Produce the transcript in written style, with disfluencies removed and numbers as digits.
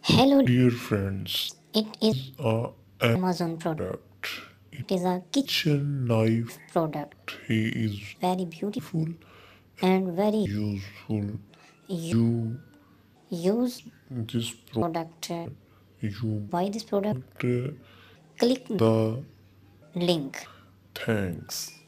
Hello, Dear friends, it is a Amazon product. product. It is a Kitchen knife. kitchen product, He is very beautiful full and very useful. u- You use this product. you Buy this product, uh, click the link. thanks.